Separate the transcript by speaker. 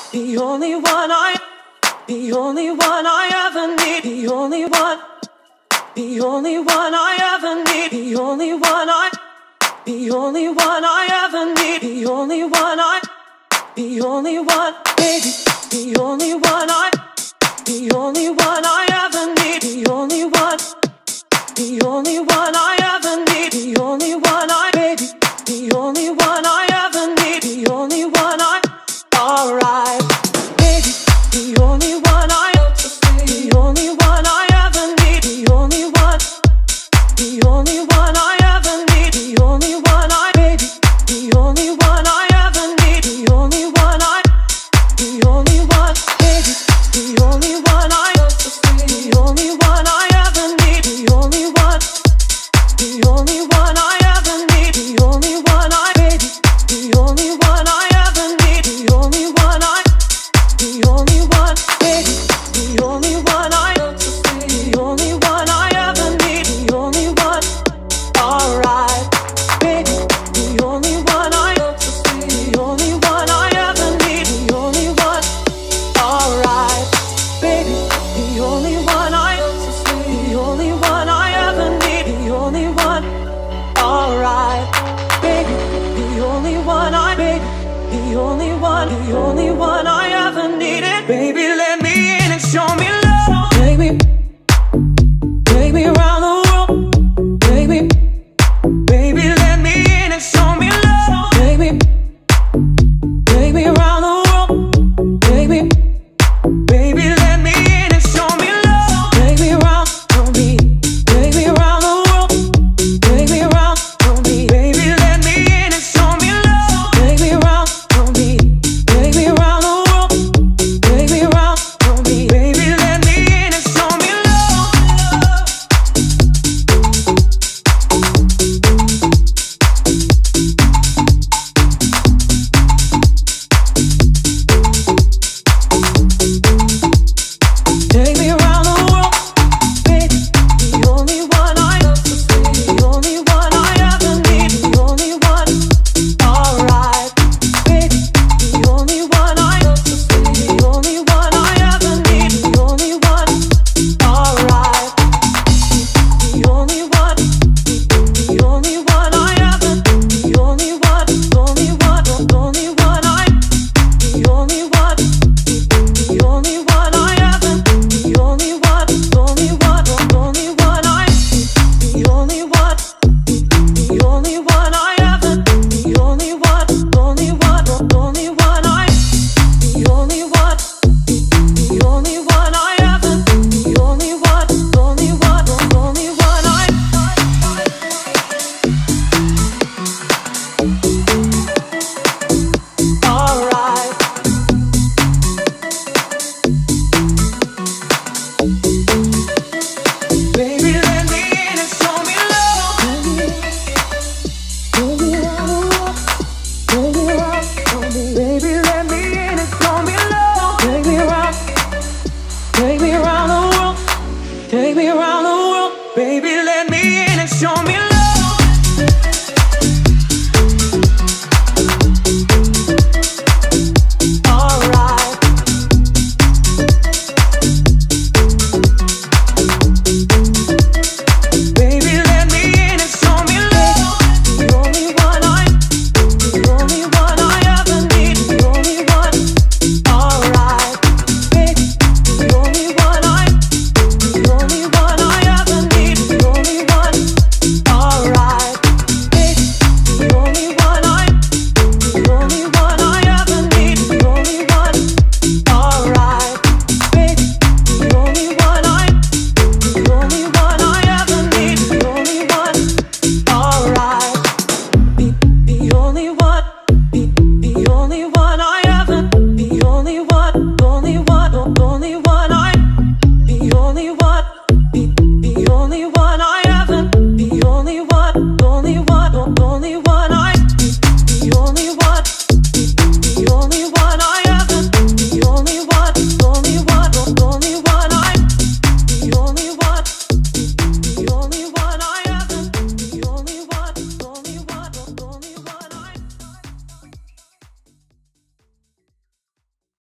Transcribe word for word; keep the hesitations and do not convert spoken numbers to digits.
Speaker 1: the only one I, the only one I ever need, the only one, the only one I ever need, the only one I, the only one I ever need, the only one I, the only one, baby, the only one I, the only one I ever need, the only one, the only one I ever need, the only one I, baby, the only one I ever need, the only one I, alright, baby, the only one I, the only one I ever need, the only one, the only one I ever need, the only one I, baby, the only one I ever need, the only one I, the only one, baby, the only one I, the only one I ever need, the only one, the only one I ever need, the only one I, baby, the only one I ever need, the only one I, the only one, baby, the only one I, the only one I ever need, the only one, alright, baby, the only one I, the only one I ever need, the only one, alright, baby, the only one I, the only one I ever need, the only one, alright, baby, the only one I, baby, the only one, the only one I